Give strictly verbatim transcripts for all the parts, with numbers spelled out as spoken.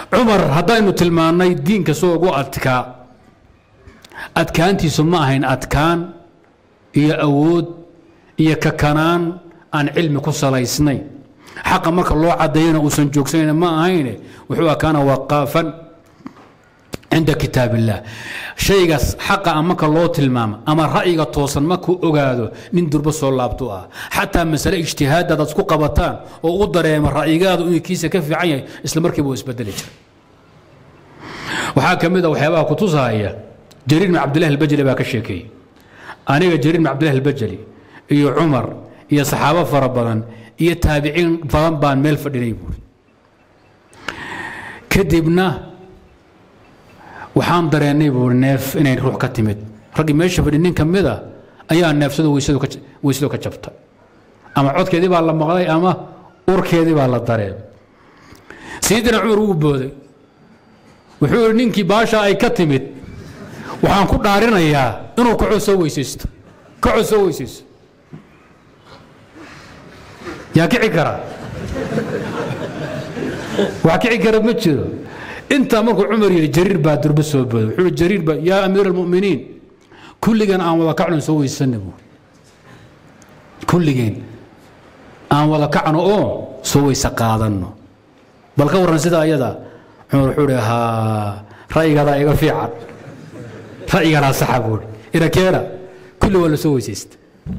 عمر هداينو تلماني دين كسوق أتكا أتكانتي سما هين أتكان هي أود هي ككنان عن علم كسلا يسني حق مرك الله عدينا وسنجوكسين ما هين وحوا كان وقافا عند كتاب الله شيء حق أمك الله تلمام أما رأيك توصل ماكو أجاده ندور بس الله بتوعه حتى مسألة اجتهاد هذا تسكو قبطان وقدر يا من رأيك هذا كيسة كف عين إسلام مركب ويسبدلش وحاكم هذا وحياه كتوزها هي جرير بن عبد الله البجلي باك الشيكي أنا جرير بن عبد الله البجلي يا عمر يا صحابة فربان يا تابعين فربان ميل فدنيبور كذبنا waxaan dareennay buu neef inay ruux ka timid rag meesha fadhiin kamida ayaa neefsado weysado ka weysado ka jabta ama codkeedii baa la maqlay ama urkeedii baa la dareemay sidina Umar uu booday wuxuu ninkii baasha ay ka timid waxaan ku dhaarinayaa inuu ka cusoo weysaysto ka cusoo weysaysto yaa kici kara waa kici kara ma jiro انت مركو عمر يا جرير بادر بس وحول جرير با يا امير المؤمنين كل جن ان ولا كعنو سوي السنبو كل جن ان ولا كعنو او سوي سقادنو بل كورن سدا ايدا عمر وحول ها رايغا دا ايغا فيعن رايغا را صحابول الى كيرا كل ولا سوي سيست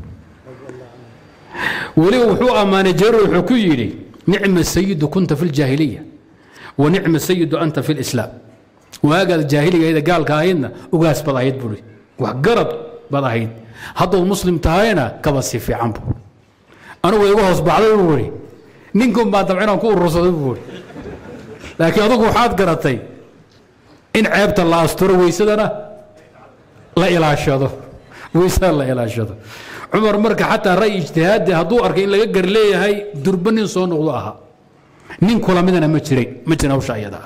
ولي وحو امان جرير وحو كيري نعم السيد كنت في الجاهليه ونعم السيد أنت في الإسلام وهذا الجاهلية إذا قال كاهنا وقاس بضاهيد بوري وقرب بضاهيد هذا المسلم تهاينا كبسي في عمبو أنا ويقوص بعضي بوري نينكم بعد معنا نكون الرسول بوري لكن أذوق حاد قرطي إن عيبت الله أستر ويسدنا لا إله الشهادة ويسد لا إله الشهادة عمر مركة حتى رأي اجتهاد هدو أركين لا يقر لي هاي دربني صون الله نين كل مدنا مجري مجري وش عيدا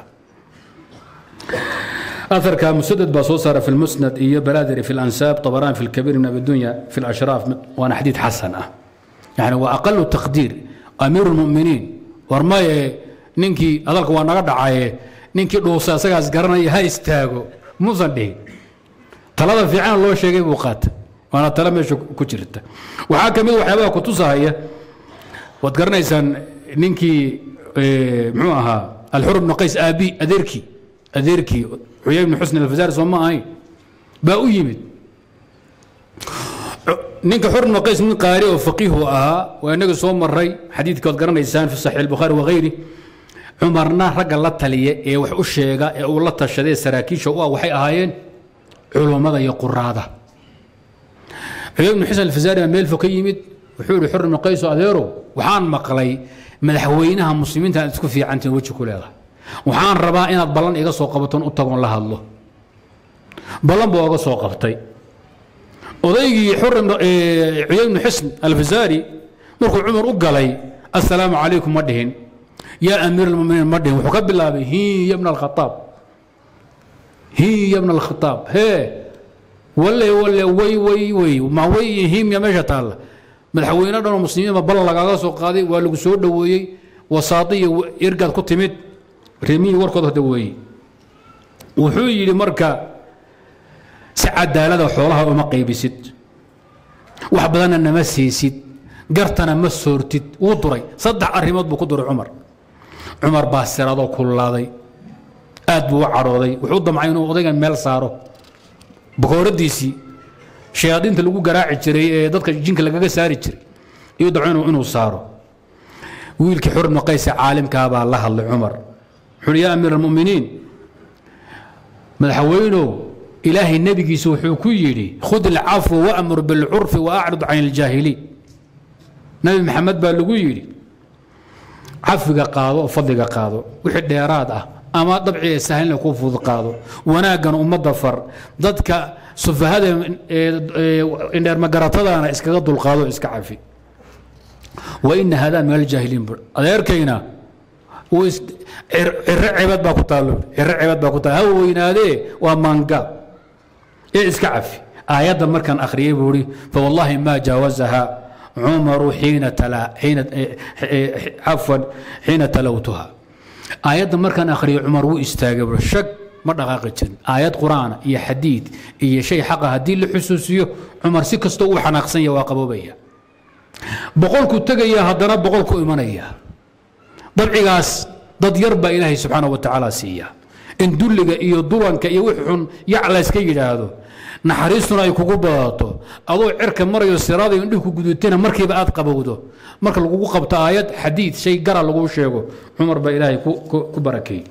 أثر كان مسدد بصوصر في المسند إيه بلادري في الأنساب طبران في الكبير من أبي الدنيا في الأشراف وأنا حديث حسنة يعني وأقل تقدير أمير المؤمنين ورماي نينكي أذلك وأنا قد عاي نينكي دوسا سجاز قرنا هاي استاجو مو صدق طلب في عين الله شيء وقات وأنا طلب مش كتيرته وحاكم وحبا كتوسا هي وتقرنا إنسان نينكي إيه معها الحر بن قيس ابي اديركي اديركي عيين بن حسن الفزاري وما هي باو يمد نينك حر بن قيس من قارئ وفقيه اها وانك سو مري حديث كود قرنيسان في صحيح البخاري وغيره عمرنا رجل لا تليه اي wax u sheega ee uu la tashaday saraakiisha oo waxay ahaayeen culimada iyo quraada عيين بن حسن الفزاري meel fog yimid wuxuu xur bn qays adeero waxaan maqlay madaxweynaha muslimiinta isku fiicantiin waji ku leedahay waxaan rabaa inaad ballan iga soo qabaton u tagoon la hadlo ballan buu uga soo qabtay odaygii xurrim Uyayy ibn Hisn al-Fazari markuu Umar u galay assalaamu calaykum ma dhihin yaa amiir al-mu'miniin ma dhihin wuxuu ka bilaabay hi ya ibn al-Khattab hi ya ibn al-Khattab he walla walla way way way ma way him ya meesha taala madaxweyne dhan muslimiin ma ballan lagaga soo qaaday waa lagu soo dhaweeyay wasaadiyo irgad ku timid reemiyi warkooda dhaweeyay wuxuu yiri marka si cadaalada xoolaha uma qaybisid wax badan nama siisid gartana ma soortid uu duray saddex arrimood buu ku duray Umar Umar baa sirado kulaaday aad buu carooday wuxuu damcay inuu odaygan meel saaro boqoradiisi shayaadiinta lagu garaaci jiray ee dadka jinka lagaga saari jiray iyo dacwayno inuu saaro wiilkii xur ibn qays caalimka baa la hadlay Umar xuriya amir al-mu'miniin madaxweyno ilaahi nabigiisu wuxuu ku yiri khud al-afwa wa'mur bil-'urf wa'rid 'an al-jahili nabi maxamed baa lagu yiri afiga qaado fadliga qaado wixii dheeraad ah ama dabciye sahlan ku fudud qaado wanaagan umada far dadka sufahada in dheer magaratadana iskaga dulqaado iska cafi wa in hada min al-jahilin adeerkayna ويس الرعبات باكو تالو الرعبات باكو تالو هو وينادي ومانقا إيه اسكعف آيات مركان أخريه بوري فوالله ما جاوزها عمر حين تلا حين عفوا حين تلوتها aayadda markaan akhriyo cumar wuu istaagay shag ma dhaqaaqi jirin aayad quraan iyo xadiid iyo shay xaqa haddii la xusuusiyo cumar si kastoo uu xanaaqsan yahay waa qaboobaya boqolku tegaya haddana boqolku imanaya dabcigaas dad yar baa ilaahay subxaanahu wa tacaala siiya in dulliga iyo dulanka iyo wix xun yac layska yidhaahdo naxariistuna ay kugu badato adoo cirka marayo siraada indhihu ku gudutana markiiba aad qabowdo marka lagugu qabto aayad xadiid shay gara lagu sheego cumar baa ilaahay ku barakeeyey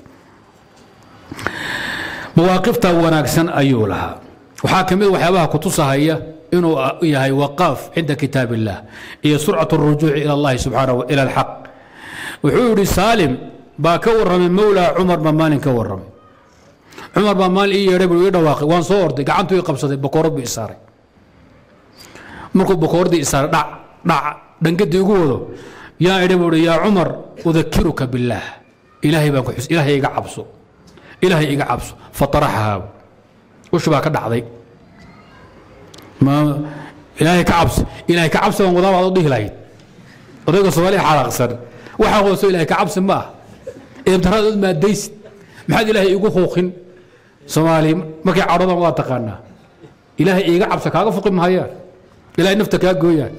mawaaqifta wanaagsan ayuu lahaa waxaa ka mid waxyaabaha ku tusahaya inuu yahay waqaaf cinda kitaab illah iyo surcatu rujuuci ila allahi subxaanahu ila alxaq wuxuu yidhi saalim baa ka warramay mowlaa cumar baa maalin ka warramay cumar baa maalin ii yeedhay buu ii dhawaaqay waan soo orday gacantuu ii qabsaday bakoorad buu isaaray markuu bakooradii isaaray dhac dhac dhangadii igu wado yaa idhi buu ihi yaa cumar udakiruka billaah ilaahay baan ku xus ilaahay iga cabso ilaahay iga cabso fataraxahaa ush baa ka dhacday ma ilaahay ka cabso ilaahay ka cabso waan wadaa baad u dhihi lahayd odayga soomaaliya xalaaqsan waxaa hooso ilaahay ka cabsi ma ah eebtaraad ud maadaysid maxaad ilaahay igu huuqin soomaali markay cadhodan waa taqaanaa ilaahay iiga cabsa kaaga fuqi mahayaan ilaahay nafta kaa gooyaan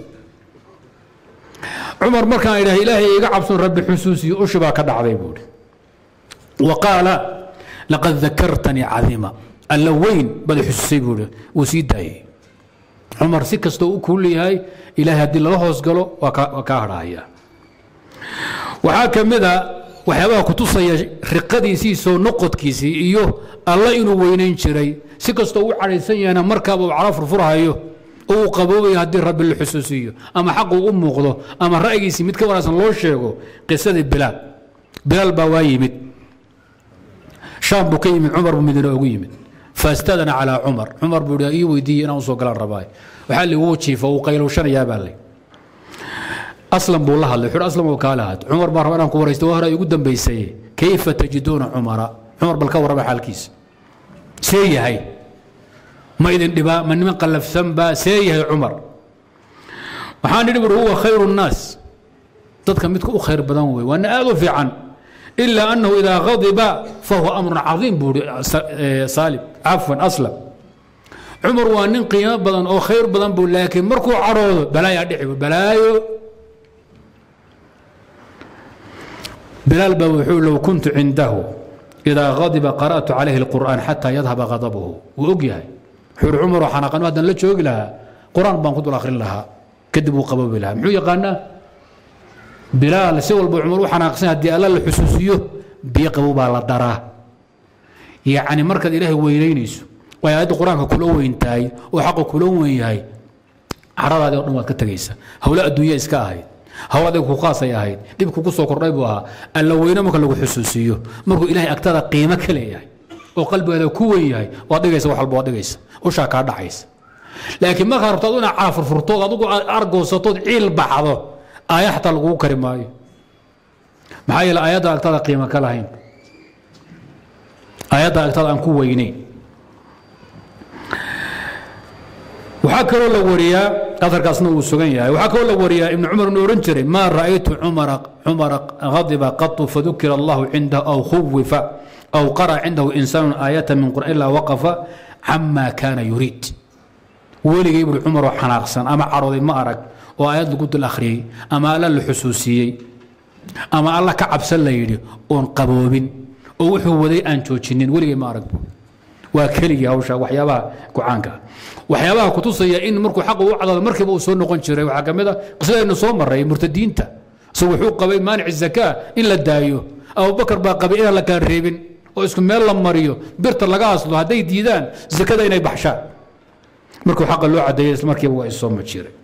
cumar markaan idhahay ilaahay iiga cabson rabbi xusuusiyo ushi baa ka dhacday buuhi wa qaala laqad dakartanii cadiima alla weyn bada xusuusay buuhi wuu sii daayey cumar si kastoo u kuu leeyahay ilaahay haddii lala hoos galo waa kaa hadhaaya waxaa ka mid a waxyaabaha ku tusaya riqadiisii soo noqodkiisii iyo alla inuu weynayn jiray si kastoo u cadhaysan yahayna markaaba uu cala furfurhayo oo uu qaboobaya haddii rabbi la xusuusiyo ama xaquu u muuqdo ama ra'yigiisii mid ka wanaagsan loo sheego qisadii bilaal bilaal baa waa yimid shaam buu ka yimid cumar buu madiine ugu yimid faastadana calaa cumar cumar buu ii weydiiyey inaan usoo galaan rabaayo waxaa li wuu jiifa uu qaylowshanayaa baa lay aslam buu la hadlay wuxuu aslam oo kaala had cumar baa raba inaan ku waraysto waa hore ay ugu dambaysay kayfa tajiduuna cumara cumar bal ka warraba xaalkiisa see yahay ma idin dhibaa ma niman qallafsan baa see yahay cumar waxaan idhi bur huwa khayru nnaas dadka midka u khayr badan wey waana aad u fiican ilaa annahu idaa qadiba fahuwa amrun cadiim buu ihi saalim cafwan aslam cumar waa nin qiimo badan oo khayr badan buu laakiin markuu cadhoodo balaayaa dhici bu balaayo بلال بوحو لو كنت عنده إذا غضب قرأت عليه القرآن حتى يذهب غضبه وأجيها حور عمر وحنقان هذا لا تشوق لها قرآن بنقض الآخر لها كذبوا قبوا لها محو يقالنا بلال سوى البو عمر وحناقصين هدي الله الحسوسيه بيقبوا بالدراه يعني مركز إلهي ويلينيس ويا القرآن كله وين تاي وحقه كله وين هاي عرض هذا الأمور كتجيسة هؤلاء الدنيا إسكاهاي هو ذاك خاصة يا هاي دي بكو كسو قريبها ألا وينا ممكن لو حسوسيه مركو إلهي أكتر قيمة كليه وقلبه لو كوي هاي وادقيس وحل بوادقيس وشاك هذا عيس لكن ما خربت أظن عافر فرطوط أدوك أرجو سطوط عيل بعضه آية حتى لقوا كريماي معايا الآيات أكتر قيمة كلهين آيات أكتر أن كويني وحكى له وريا أثر كاسنو وسجنيا وحكى له وريا ابن عمر نورنجري ما رأيت عمر عمر غضب قط فذكر الله عنده أو خوف أو قرأ عنده إنسان آية من قرآن إلا وقف عما كان يريد ولي يجيب عمر وحناقصا أما عرض ما أرك وآيات قلت الأخري أما لا الحسوسية أما الله كعب سليدي أون قبوبين ووحو ذي أنتو تشنين ولي ما أرك وكلي هوشا وحيابها كوعانكا وحيابها كتصيا إن مركو حقه وعضل مركب وصول نقول شري وحكمدا قصير إنه صوم مرة مرتدين تا سووا حقوق قبل مانع الزكاة إلا الدايو أو بكر بقى قبل إلا كان ريبن واسكم ميلا مريو بيرت لقى أصله هدي ديدان زكاة إنه بحشا مركو حق اللوعة ديس مركب وصوم شري